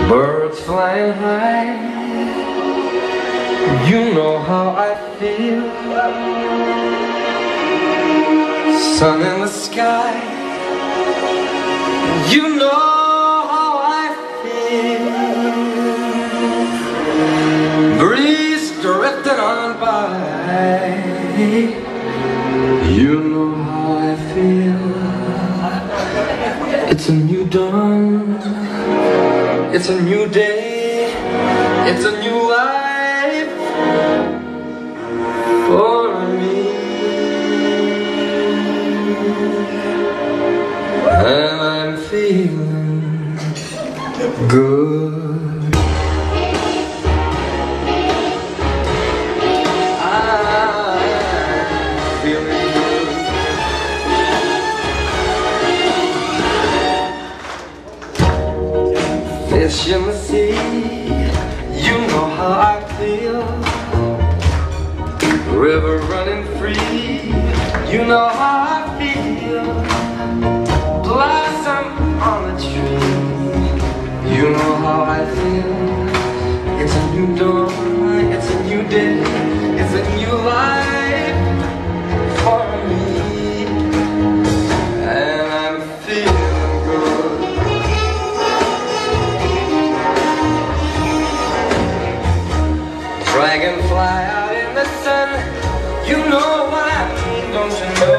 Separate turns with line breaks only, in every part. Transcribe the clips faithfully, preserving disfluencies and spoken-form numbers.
Birds flying high, you know how I feel. Sun in the sky, you know how I feel. Breeze drifting on by, you know how I feel. It's a new dawn, it's a new day, it's a new life for me. And I'm feeling good. I'm feeling good. Fish in the sea, you know how I feel. River running free, you know how I feel. Blossom on the tree, you know how I feel. It's a new dawn, it's a new day, it's a new life for me. And I'm feeling good. Dragonfly out in the sun, you know what I mean, don't you know?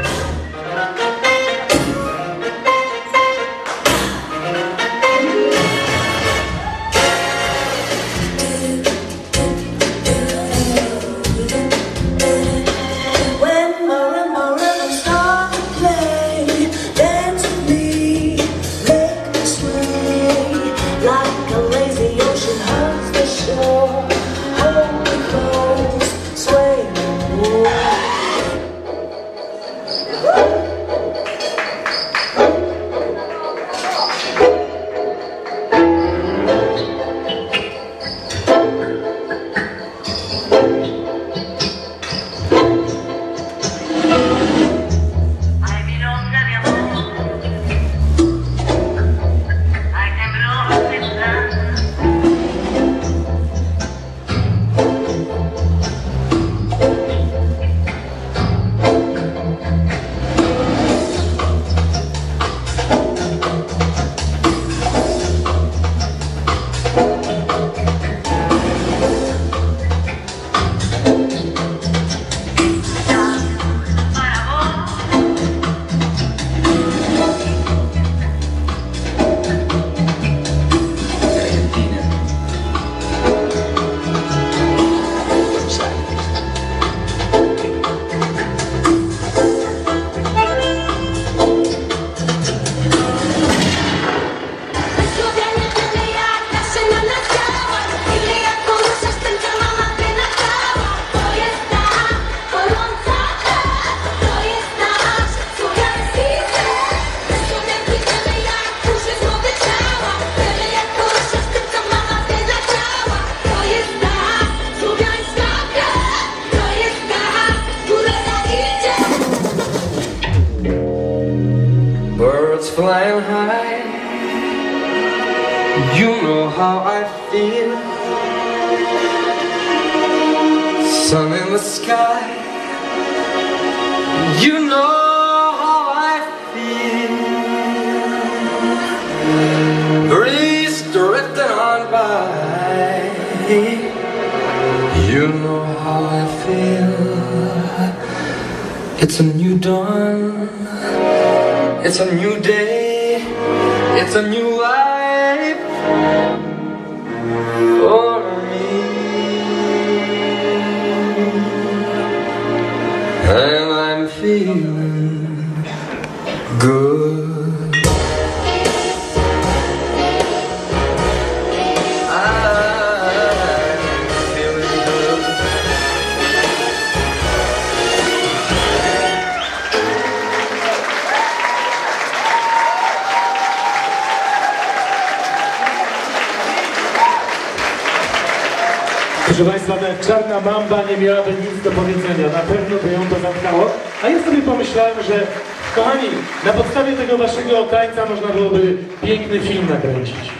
Birds flying high, you know how I feel. Sun in the sky, you know how I feel. Breeze drifting on by, you know how I feel. It's a new dawn, it's a new day, it's a new life for me. And I'm feeling good.
Proszę Państwa, Czarna Mamba nie miałaby nic do powiedzenia, na pewno by ją to zamknęło. A ja sobie pomyślałem, że kochani, na podstawie tego waszego tańca można byłoby piękny film nakręcić.